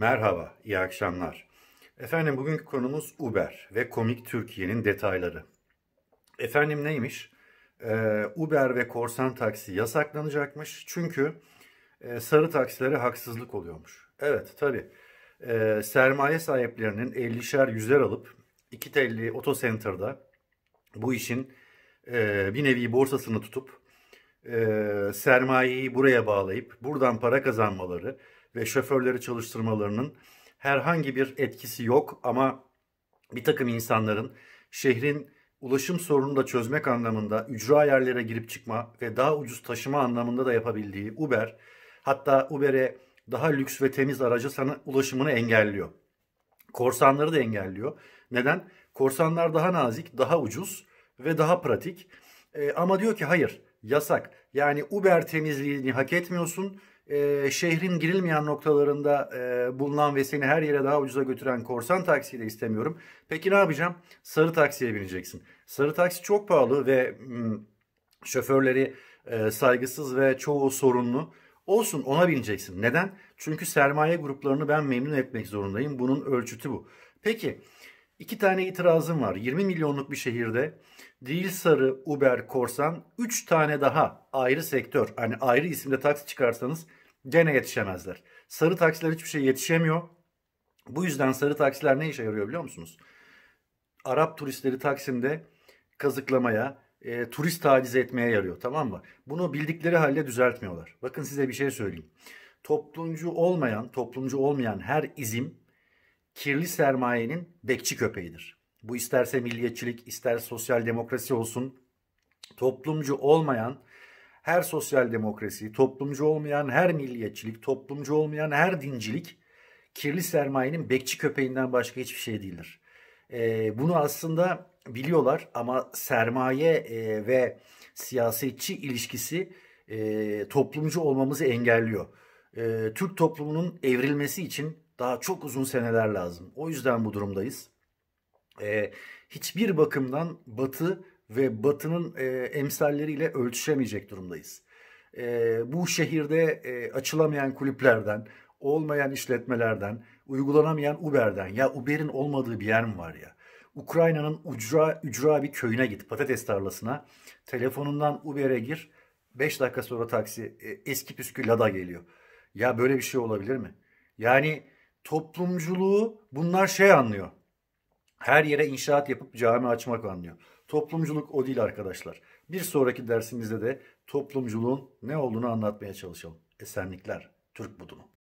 Merhaba, iyi akşamlar. Efendim bugünkü konumuz Uber ve Komik Türkiye'nin detayları. Efendim neymiş? Uber ve korsan taksi yasaklanacakmış çünkü sarı taksilere haksızlık oluyormuş. Evet, tabii. Sermaye sahiplerinin 50'şer yüzer alıp iki telli otocenter'da bu işin bir nevi borsasını tutup sermayeyi buraya bağlayıp buradan para kazanmaları ve şoförleri çalıştırmalarının herhangi bir etkisi yok ama bir takım insanların şehrin ulaşım sorununu da çözmek anlamında ücra yerlere girip çıkma ve daha ucuz taşıma anlamında da yapabildiği Uber, hatta Uber'e daha lüks ve temiz aracı sana ulaşımını engelliyor. Korsanları da engelliyor. Neden? Korsanlar daha nazik, daha ucuz ve daha pratik. Ama diyor ki hayır, yasak. Yani Uber temizliğini hak etmiyorsun. Şehrin girilmeyen noktalarında bulunan ve seni her yere daha ucuza götüren korsan taksiyi de istemiyorum. Peki ne yapacağım? Sarı taksiye bineceksin. Sarı taksi çok pahalı ve şoförleri saygısız ve çoğu sorunlu. Olsun, ona bineceksin. Neden? Çünkü sermaye gruplarını ben memnun etmek zorundayım. Bunun ölçütü bu. Peki iki tane itirazım var. 20 milyonluk bir şehirde değil sarı, Uber, korsan, 3 tane daha ayrı sektör. Hani ayrı isimde taksi çıkarsanız gene yetişemezler. Sarı taksiler hiçbir şey yetişemiyor. Bu yüzden sarı taksiler ne işe yarıyor biliyor musunuz? Arap turistleri Taksim'de kazıklamaya, turist taciz etmeye yarıyor, tamam mı? Bunu bildikleri halde düzeltmiyorlar. Bakın size bir şey söyleyeyim. Toplumcu olmayan her izim kirli sermayenin bekçi köpeğidir. Bu isterse milliyetçilik, ister sosyal demokrasi olsun. Toplumcu olmayan her sosyal demokrasi, toplumcu olmayan her milliyetçilik, toplumcu olmayan her dincilik kirli sermayenin bekçi köpeğinden başka hiçbir şey değildir. Bunu aslında biliyorlar ama sermaye ve siyasetçi ilişkisi toplumcu olmamızı engelliyor. Türk toplumunun evrilmesi için daha çok uzun seneler lazım. O yüzden bu durumdayız. Hiçbir bakımdan Batı ve Batı'nın emsalleriyle ölçüşemeyecek durumdayız. Bu şehirde açılamayan kulüplerden, olmayan işletmelerden, uygulanamayan Uber'den, ya Uber'in olmadığı bir yer mi var ya? Ukrayna'nın ücra bir köyüne git, patates tarlasına, telefonundan Uber'e gir, 5 dakika sonra taksi eski püskü Lada geliyor. Ya böyle bir şey olabilir mi? Yani toplumculuğu bunlar şey anlıyor. Her yere inşaat yapıp cami açmak anlıyor. Toplumculuk o değil arkadaşlar. Bir sonraki dersimizde de toplumculuğun ne olduğunu anlatmaya çalışalım. Esenlikler, Türk budunu.